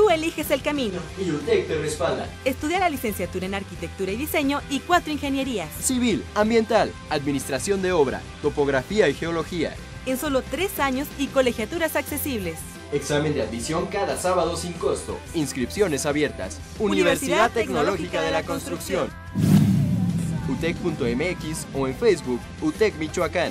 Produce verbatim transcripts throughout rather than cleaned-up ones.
Tú eliges el camino. Y UTEC te respalda. Estudia la licenciatura en Arquitectura y Diseño y cuatro ingenierías. Civil, ambiental, administración de obra, topografía y geología. En solo tres años y colegiaturas accesibles. Examen de admisión cada sábado sin costo. Inscripciones abiertas. Universidad Tecnológica de la Construcción. utec punto m x o en Facebook, UTEC Michoacán.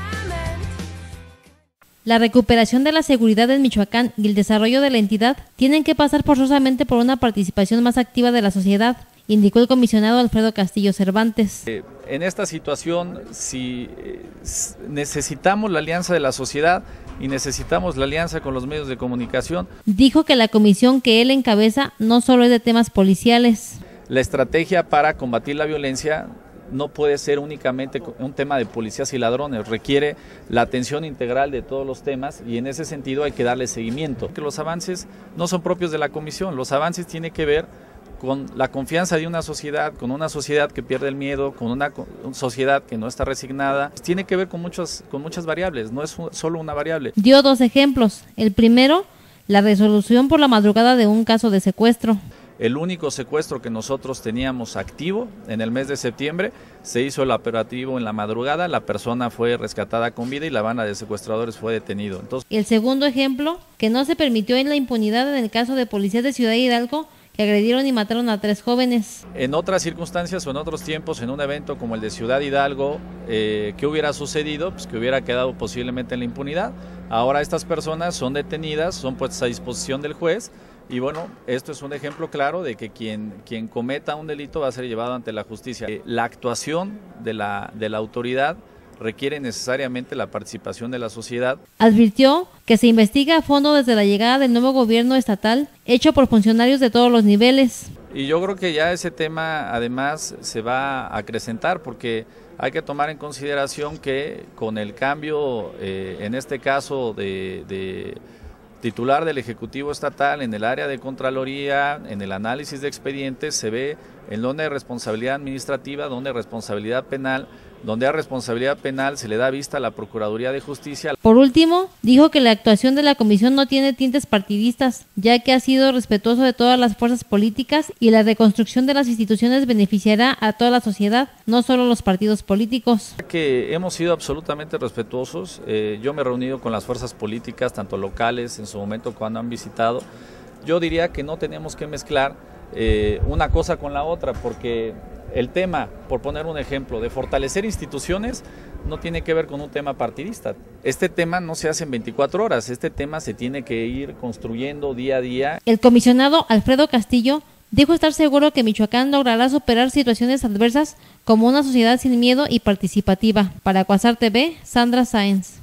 La recuperación de la seguridad en Michoacán y el desarrollo de la entidad tienen que pasar forzosamente por una participación más activa de la sociedad, indicó el comisionado Alfredo Castillo Cervantes. Eh, en esta situación, si eh, necesitamos la alianza de la sociedad y necesitamos la alianza con los medios de comunicación. Dijo que la comisión que él encabeza no solo es de temas policiales. La estrategia para combatir la violencia no puede ser únicamente un tema de policías y ladrones, requiere la atención integral de todos los temas y en ese sentido hay que darle seguimiento. Que los avances no son propios de la comisión, los avances tienen que ver con la confianza de una sociedad, con una sociedad que pierde el miedo, con una sociedad que no está resignada. Tiene que ver con muchas, con muchas variables, no es solo una variable. Dio dos ejemplos. El primero, la resolución por la madrugada de un caso de secuestro. El único secuestro que nosotros teníamos activo en el mes de septiembre, se hizo el operativo en la madrugada, la persona fue rescatada con vida y la banda de secuestradores fue detenido. Entonces, el segundo ejemplo, que no se permitió en la impunidad en el caso de policías de Ciudad Hidalgo que agredieron y mataron a tres jóvenes. En otras circunstancias o en otros tiempos, en un evento como el de Ciudad Hidalgo, eh, ¿qué hubiera sucedido? Pues que hubiera quedado posiblemente en la impunidad. Ahora estas personas son detenidas, son puestas a disposición del juez. Y bueno, esto es un ejemplo claro de que quien, quien cometa un delito va a ser llevado ante la justicia. La actuación de la, de la autoridad requiere necesariamente la participación de la sociedad. Advirtió que se investiga a fondo desde la llegada del nuevo gobierno estatal, hecho por funcionarios de todos los niveles. Y yo creo que ya ese tema además se va a acrecentar porque hay que tomar en consideración que con el cambio, eh, en este caso de... de titular del Ejecutivo Estatal en el área de Contraloría, en el análisis de expedientes, se ve en donde hay responsabilidad administrativa, donde hay responsabilidad penal, donde hay responsabilidad penal se le da vista a la Procuraduría de Justicia. Por último, dijo que la actuación de la comisión no tiene tintes partidistas, ya que ha sido respetuoso de todas las fuerzas políticas y la reconstrucción de las instituciones beneficiará a toda la sociedad, no solo los partidos políticos. Que hemos sido absolutamente respetuosos, eh, yo me he reunido con las fuerzas políticas, tanto locales, en su momento cuando han visitado. Yo diría que no tenemos que mezclar eh, una cosa con la otra, porque el tema, por poner un ejemplo, de fortalecer instituciones no tiene que ver con un tema partidista. Este tema no se hace en veinticuatro horas, este tema se tiene que ir construyendo día a día. El comisionado Alfredo Castillo dijo estar seguro que Michoacán logrará superar situaciones adversas como una sociedad sin miedo y participativa. Para Cuasar T V, Sandra Sáenz.